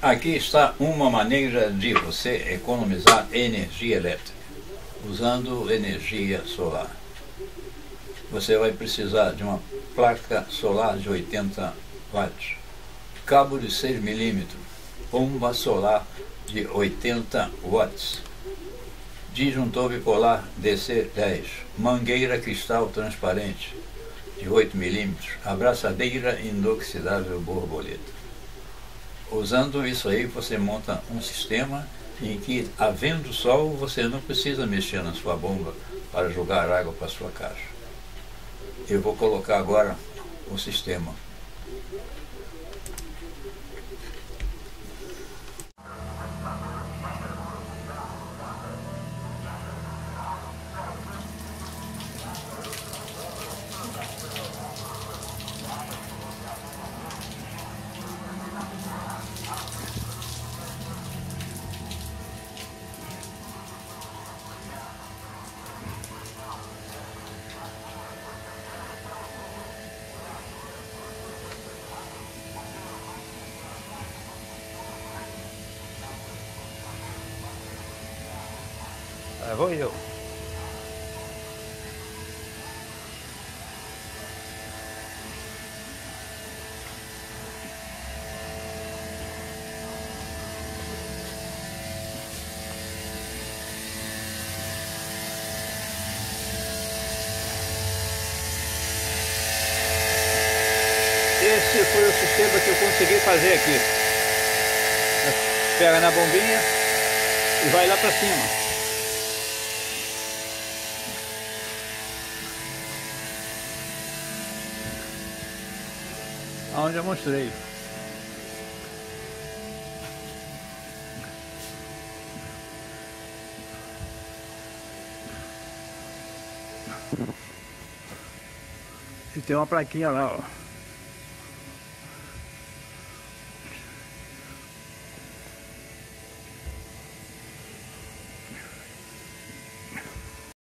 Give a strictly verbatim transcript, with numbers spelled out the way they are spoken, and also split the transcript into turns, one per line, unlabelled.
Aqui está uma maneira de você economizar energia elétrica, usando energia solar. Você vai precisar de uma placa solar de oitenta watts, cabo de seis milímetros, bomba solar de oitenta watts, disjuntor bipolar D C dez, mangueira cristal transparente de oito milímetros, abraçadeira inoxidável borboleta. Usando isso aí, você monta um sistema em que, havendo sol, você não precisa mexer na sua bomba para jogar água para a sua caixa. Eu vou colocar agora o sistema.
Lá vou eu.
Esse foi o sistema que eu consegui fazer aqui. Pega na bombinha e vai lá para cima. Onde eu mostrei. E tem uma plaquinha lá, ó.